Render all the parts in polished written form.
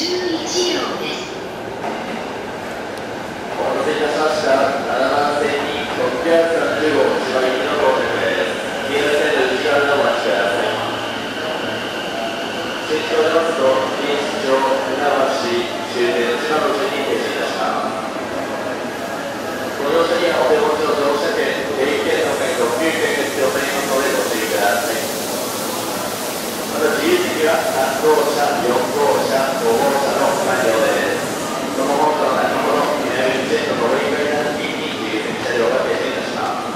11両です。 お待たせいたしました。7番線に630号千葉行きの到着です。黄色い線で内側でお待ちください。新橋出ますと、錦糸町、船橋、終点千葉の順に停止いたします。ご乗車にはお手持ちの乗車券、定期券の他に特急券が必要となりますのでご注意ください。また自由席は3号車、4号車、5号車の3両です。その本との先ほど南口への上り階段付近に自由席車両が停車いたします。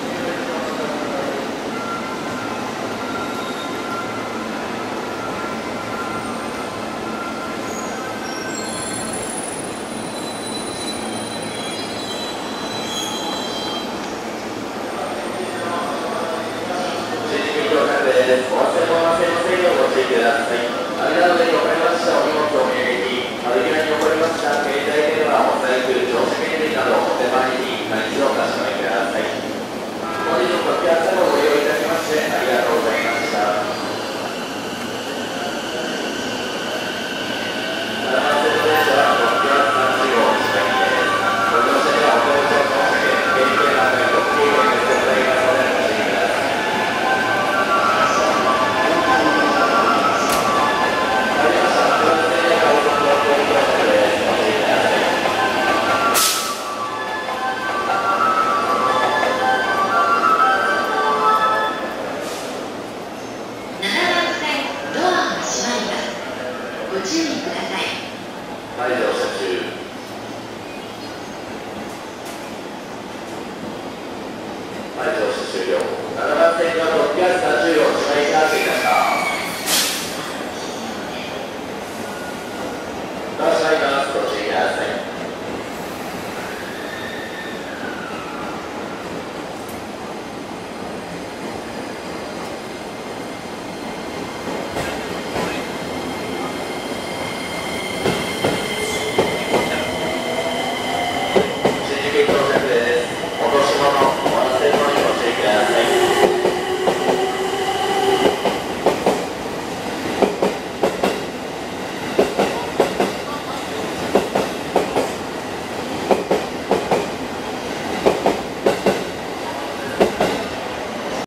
お忘れ物はせませんようご注意ください。間の上に置かれましたお荷物お土産に、窓際に置かれました携帯電話、お財布、乗車券類などお手前に何卒お確かめください。本日の特急朝ごご利用いただきましてありがとうございました。7番線の電車は特急30号千葉行きです。ご乗車にはお手持ちの乗車券、定期券の他に特急券が必要となりますのでご注意ください。 ご注意ください。 はい、乗車中。